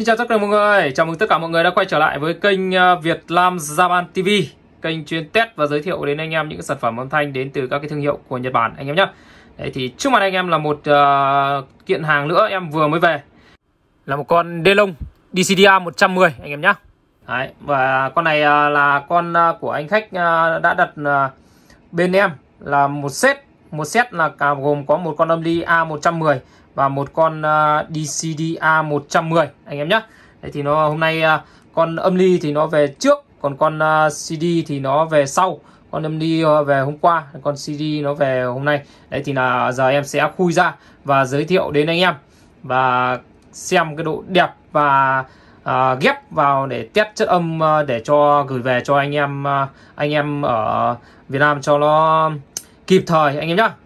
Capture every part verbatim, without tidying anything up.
chào tất cả mọi người, chào mừng tất cả mọi người đã quay trở lại với kênh Việt Lam Japan ti vi, kênh chuyên test và giới thiệu đến anh em những sản phẩm âm thanh đến từ các cái thương hiệu của Nhật Bản anh em nhé. Đấy thì trước mặt anh em là một uh, kiện hàng nữa em vừa mới về, là một con Delong đê xê đê a một trăm mười anh em nhé. Đấy, và con này uh, là con uh, của anh khách uh, đã đặt uh, bên em là một set, một set là cả gồm có một con âm ly A một trăm mười và một con uh, đê xê đê a một trăm mười anh em nhé. Đấy thì nó hôm nay uh, con âm ly thì nó về trước, còn con uh, xê đê thì nó về sau. Con âm ly uh, về hôm qua, con xê đê nó về hôm nay. Đấy thì là giờ em sẽ khui ra và giới thiệu đến anh em và xem cái độ đẹp và uh, ghép vào để test chất âm uh, để cho gửi về cho anh em uh, anh em ở Việt Nam cho nó kịp thời anh em nhé.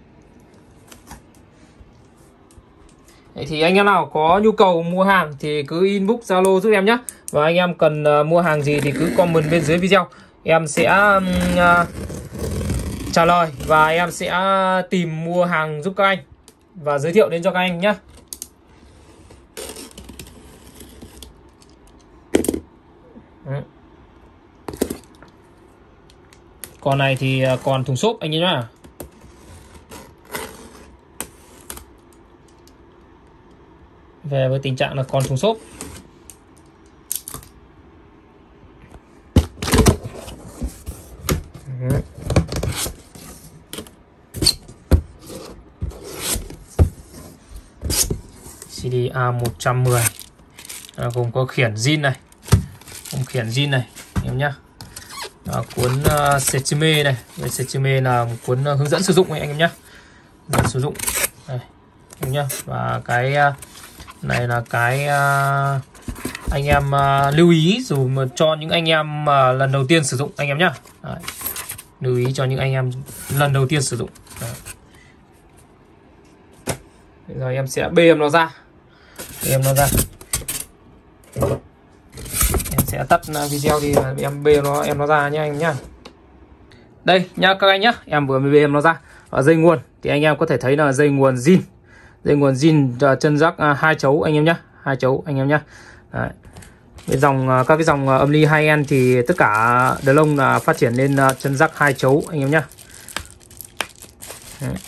Đấy thì anh em nào có nhu cầu mua hàng thì cứ inbox Zalo giúp em nhé. Và anh em cần uh, mua hàng gì thì cứ comment bên dưới video, em sẽ uh, trả lời và em sẽ tìm mua hàng giúp các anh và giới thiệu đến cho các anh nhé. Con này thì còn thùng xốp anh em nhé. Về với tình trạng là còn thùng xốp. xê đê a một trăm mười à, gồm có khiển zin này, gồm khiển zin này em nhá. À, cuốn uh, Setsume này, Setsume là một cuốn uh, hướng dẫn sử dụng này anh em nhá, hướng sử dụng đây anh nhá. Và cái uh, này là cái uh, anh em uh, lưu ý dù mà cho những anh em uh, lần đầu tiên sử dụng anh em nhá. Đấy. Lưu ý cho những anh em lần đầu tiên sử dụng. Đấy. Bây giờ em sẽ bê em nó ra, bê em nó ra. Em sẽ tắt video thì em bê nó em nó ra nhá anh nhá. Đây nhá các anh nhá, em vừa mới bê em nó ra. Ở dây nguồn thì anh em có thể thấy là dây nguồn zin, dây nguồn zin chân rắc hai chấu anh em nhá, hai chấu anh em nhá. Đấy. Cái dòng các cái dòng âm ly high end thì tất cả Delong là phát triển lên chân rắc hai chấu anh em nhá. Đấy.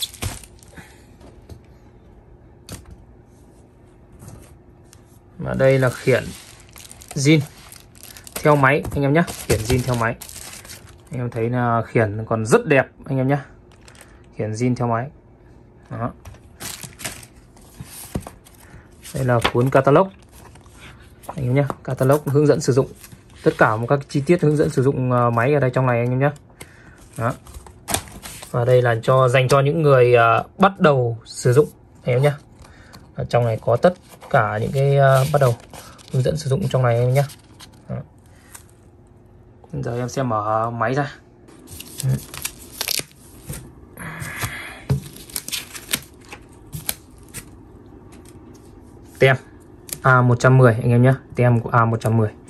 Và đây là khiển zin theo máy anh em nhé, khiển zin theo máy. Anh em thấy là khiển còn rất đẹp anh em nhé, khiển zin theo máy. Đó. Đây là cuốn catalog anh em nhé, catalog hướng dẫn sử dụng tất cả một các chi tiết hướng dẫn sử dụng máy ở đây trong này anh em nhé. Đó. Và đây là cho dành cho những người uh, bắt đầu sử dụng anh em nhé. Ở trong này có tất cả những cái uh, bắt đầu hướng dẫn sử dụng trong này em nhé. Giờ em sẽ mở máy ra. Tem A một trăm mười anh em nhé, tem của A một trăm mười.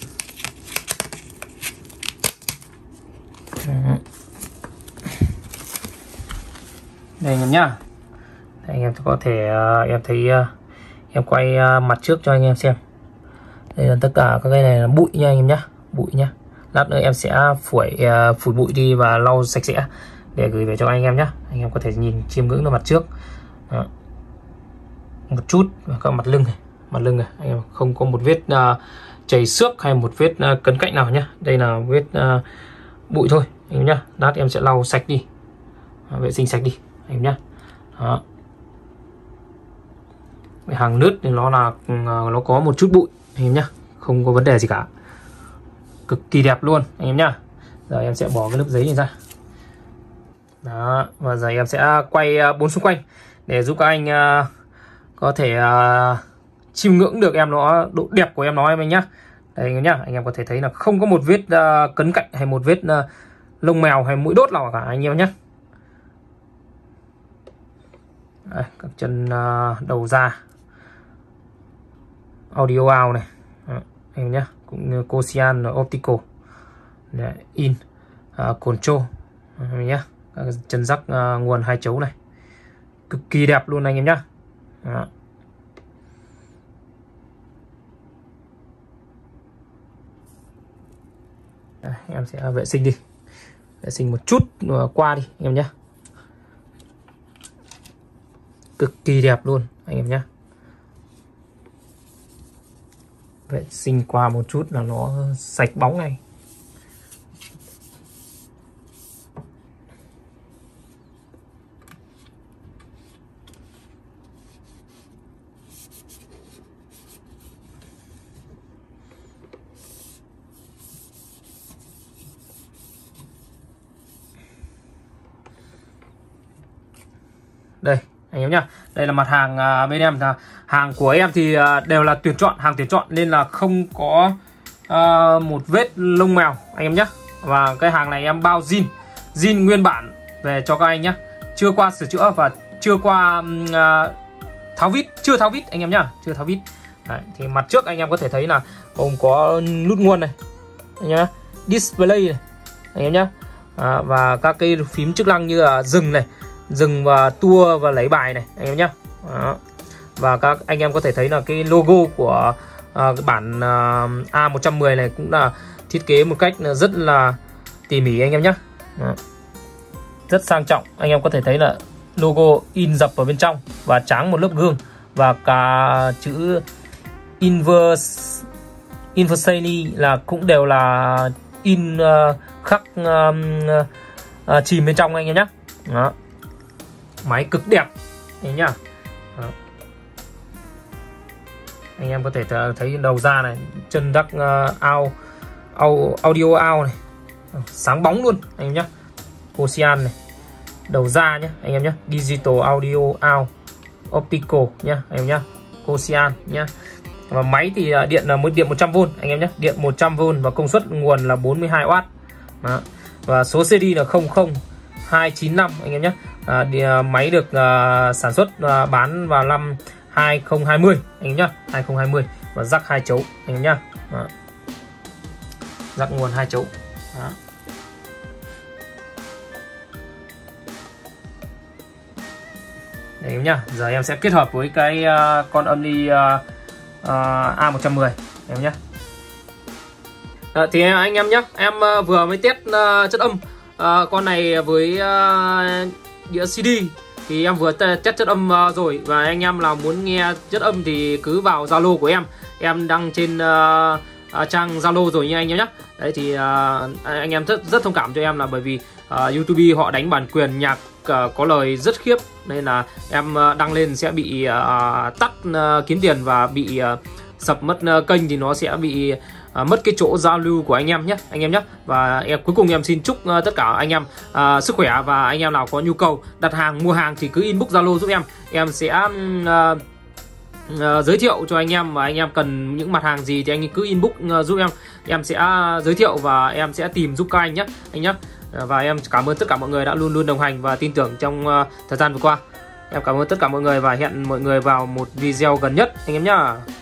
Đây anh em nhá. Đây, anh em có thể uh, em thấy uh, em quay uh, mặt trước cho anh em xem. Đây là tất cả các cái này là bụi nha anh em nhá, bụi nhá. Lát nữa em sẽ phủi uh, phủi bụi đi và lau sạch sẽ để gửi về cho anh em nhé. Anh em có thể nhìn chiêm ngưỡng được mặt trước. Đó. Một chút và các mặt lưng này, mặt lưng này anh em không có một vết uh, chảy xước hay một vết uh, cấn cạnh nào nhé. Đây là vết uh, bụi thôi anh em nhá. Lát em sẽ lau sạch đi, uh, vệ sinh sạch đi anh em nhá. Đó. Hàng nứt thì nó là uh, nó có một chút bụi anh em nhá, không có vấn đề gì cả, cực kỳ đẹp luôn anh em nhá. Giờ em sẽ bỏ cái lớp giấy này ra. Đó, và giờ em sẽ quay bốn xung quanh để giúp các anh uh, có thể uh, chiêm ngưỡng được em nó độ đẹp của em nó em anh nhá. Đây anh em nhá, anh em có thể thấy là không có một vết uh, cấn cạnh hay một vết uh, lông mèo hay mũi đốt nào cả anh em nhé. Đây, các chân uh, đầu ra audio out này. Đó, anh em nhé, cũng như Cosian Optical. Đấy, in uh, control anh em nhé, các chân rắc uh, nguồn hai chấu này cực kỳ đẹp luôn anh em nhé. Đó. Đây, em sẽ vệ sinh đi, vệ sinh một chút qua đi anh em nhé. Cực kỳ đẹp luôn anh em nhé. Vệ sinh qua một chút là nó sạch bóng này. Đây anh em nhá, đây là mặt hàng uh, bên em, là hàng của em thì uh, đều là tuyển chọn, hàng tuyển chọn nên là không có uh, một vết lông mèo anh em nhé. Và cái hàng này em bao zin zin nguyên bản về cho các anh nhé, chưa qua sửa chữa và chưa qua uh, tháo vít, chưa tháo vít anh em nhá, chưa tháo vít. Đấy, thì mặt trước anh em có thể thấy là gồm có nút nguồn này anh nhá, display này anh em nhá, à, và các cái phím chức năng như là dừng này, dừng và tua và lấy bài này anh em nhé. Và các anh em có thể thấy là cái logo của uh, bản uh, A một trăm mười này cũng là thiết kế một cách rất là tỉ mỉ anh em nhé. Đó. Rất sang trọng, anh em có thể thấy là logo in dập ở bên trong và tráng một lớp gương, và cả chữ Inverse Inversely là cũng đều là in uh, khắc uh, uh, chìm bên trong anh em nhé. Đó. Máy cực đẹp anh nhá. Đó. Anh em có thể thấy đầu ra này, chân đắc uh, ao, ao audio out này, sáng bóng luôn anh em nhé. Ocean này, đầu ra nhé anh em nhé, digital audio out optical nhá anh em nhé, Ocean nhá. Và máy thì điện là một điện một trăm vôn anh em nhé, điện một trăm vôn và công suất nguồn là bốn mươi hai oát. Đó. Và số xê đê là không không hai chín năm anh em nhé. À, thì, à, máy được à, sản xuất à, bán vào năm hai không hai không anh em nhá, hai không hai không, và rắc hai chấu anh em nhá. Đó. Rắc nguồn hai chấu. Đó. Đấy em nhá. Giờ em sẽ kết hợp với cái uh, con âm ly uh, uh, A một trăm mười em nhá. À, thì anh em nhé, em uh, vừa mới test uh, chất âm uh, con này với uh, đĩa xê đê, thì em vừa test chất âm uh, rồi, và anh em nào muốn nghe chất âm thì cứ vào Zalo của em, em đăng trên uh, uh, trang Zalo rồi nha anh em nhé. Đấy thì uh, anh em rất rất thông cảm cho em, là bởi vì uh, YouTube họ đánh bản quyền nhạc uh, có lời rất khiếp, nên là em uh, đăng lên sẽ bị uh, tắt uh, kiếm tiền và bị uh, sập mất uh, kênh, thì nó sẽ bị À, mất cái chỗ giao lưu của anh em nhé anh em nhé. Và em cuối cùng em xin chúc uh, tất cả anh em uh, sức khỏe, và anh em nào có nhu cầu đặt hàng mua hàng thì cứ inbox Zalo giúp em, em sẽ uh, uh, giới thiệu cho anh em, và anh em cần những mặt hàng gì thì anh cứ inbox uh, giúp em, em sẽ uh, giới thiệu và em sẽ tìm giúp các anh nhé anh nhé. Uh, và em cảm ơn tất cả mọi người đã luôn luôn đồng hành và tin tưởng trong uh, thời gian vừa qua. Em cảm ơn tất cả mọi người và hẹn mọi người vào một video gần nhất anh em nhé.